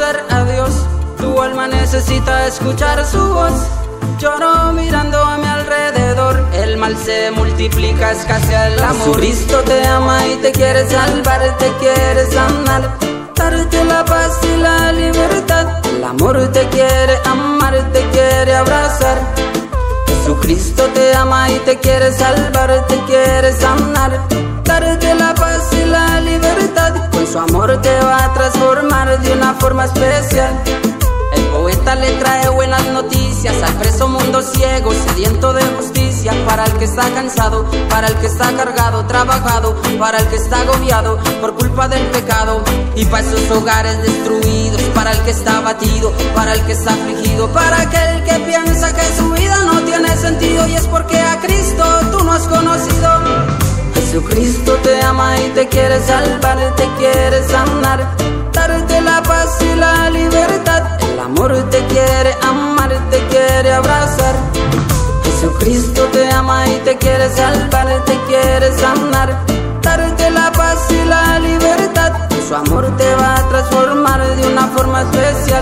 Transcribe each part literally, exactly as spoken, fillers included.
ver a Dios, tu alma necesita escuchar su voz. Lloro mirando a mi alrededor, el mal se multiplica, escasea el amor. Jesucristo te ama y te quiere salvar, te quiere sanar, darte la paz y la libertad. El amor te quiere amar, te quiere abrazar. Jesucristo te ama y te quiere salvar, te quiere sanar, darte la paz y la libertad. Con su amor te va a transformar de una forma especial. El poeta le trae buenas noticias al preso mundo ciego, sediento de justicia. Para el que está cansado, para el que está cargado, trabajado, para el que está agobiado por culpa del pecado, y para esos hogares destruidos, para el que está abatido, para el que está afligido, para aquel que piensa que su vida no tiene sentido y es porque a Cristo tú no has conocido. Jesucristo te ama y te quiere salvar, te quiere sanar, darte la paz y la libertad. El amor te quiere amar, te quiere abrazar. Jesucristo te ama y te quiere salvar, te quiere sanar, darte la paz y la libertad. Su amor te va a transformar de una forma especial.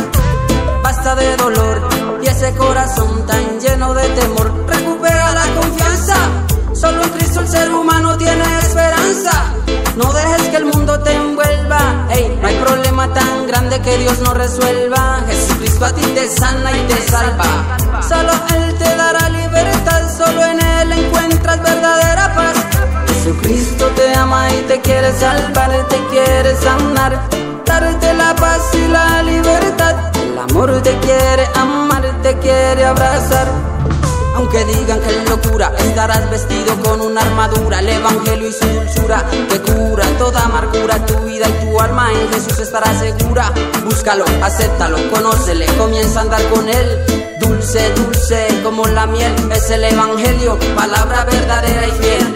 Basta de dolor y ese corazón tan lleno de temor. Recupera la confianza, solo en Cristo el ser humano tiene esperanza. No dejes que el mundo te envuelva, ey, no hay problema tan grande que Dios no resuelva. Jesucristo a ti te sana y te salva, solo Él te dará libertad, solo en Él encuentras verdadera paz. Jesucristo te ama y te quiere salvar, te quiere sanar, darte la paz y la libertad. El amor te quiere amar, te quiere abrazar. Aunque digan que es locura, estarás vestido con una armadura. El evangelio y su dulzura que cura toda amargura. Tu vida y tu alma en Jesús estará segura. Búscalo, acéptalo, conócele, comienza a andar con Él. Dulce, dulce como la miel es el evangelio, palabra verdadera y fiel.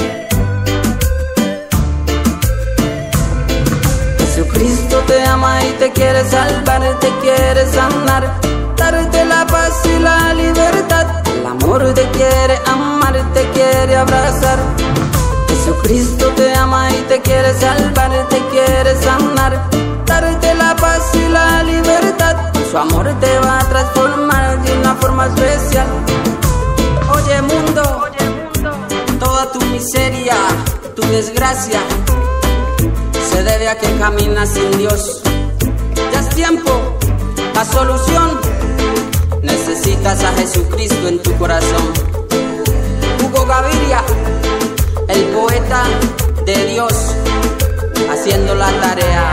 Jesucristo te ama y te quiere salvar, te quiere sanar, darte la paz y la libertad. El amor te quiere amar, te quiere abrazar. Jesucristo te ama y te quiere salvar, te quiere sanar, darte la paz y la libertad. Su amor te va a transformar de una forma especial. Oye mundo, toda tu miseria, tu desgracia, se debe a que caminas sin Dios. Ya es tiempo, la solución. Necesitas a Jesucristo en tu corazón. Hugo Gaviria, el poeta de Dios, haciendo la tarea.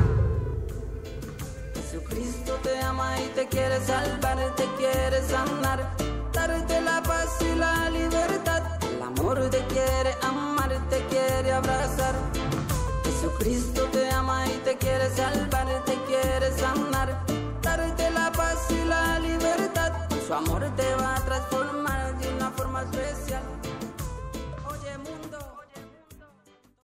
Jesucristo te ama y te quiere salvar, te quiere sanar, darte la paz y la libertad. El amor te quiere amar, te quiere abrazar. Jesucristo te ama y te quiere salvar, te quiere sanar, darte la paz y la libertad. Su amor te va a transformar de una forma especial.